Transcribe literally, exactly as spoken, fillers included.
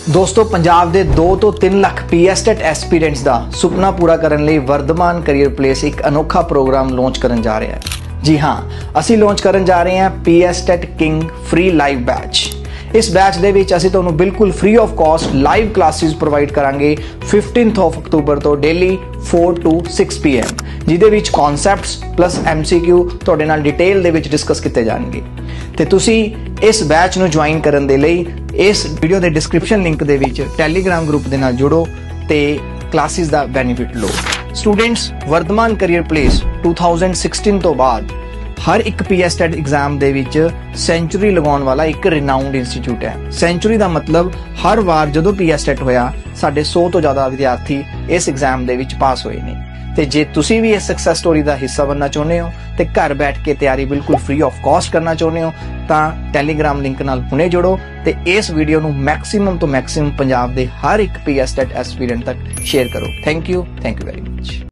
दोस्तों पंजाब के दो तो तीन lakh P S TET aspirants का सुपना पूरा करने लिए वर्धमान करियर प्लेस एक अनोखा प्रोग्राम लॉन्च करन जा रहे हैं। जी हाँ, असी लॉन्च करन जा रहे हैं P S TET king free live batch. इस बैच दे विच असी तुहानू बिल्कुल free of cost live classes provide करांगे फिफ्टीनथ ऑफ अक्तूबर तो daily four to six P M, जिहदे विच concepts plus M C Q तुहाडे नाल डिटेल दे विच डिस्कस किए जाएंगे। ते तुसी इस बैच नू ज्वाइन करन दे लई इस वीडियो के डिस्क्रिप्शन लिंक दे विच टैलीग्राम ग्रुप दे नाल जुड़ो ते क्लासेस दा बेनिफिट लो। Students, Vardhman career place two thousand sixteen तो बाद हर एक पी एस टेट एग्जाम दे विच सेंचुरी लगाउण वाला एक रिनाउंड इंस्टीट्यूट है। सेंचुरी का मतलब हर बार जदों पी एस टेट होया साढ़े सौ तो ज़्यादा विद्यार्थी इस एग्जाम दे विच पास होए ने। ते जे तुसी भी इस सक्सैस स्टोरी का हिस्सा बनना चाहुंदे हो ते घर बैठ के तैयारी बिल्कुल फ्री ऑफ कॉस्ट करना चाहुंदे हो तां टैलीग्राम लिंक नाल हुणे जुड़ो ते इस वीडियो नू मैक्सिमम तो मैक्सिमम पंजाब दे हर एक पी एस टेट एस्पीरेंट तक शेयर करो। Thank you thank you very much.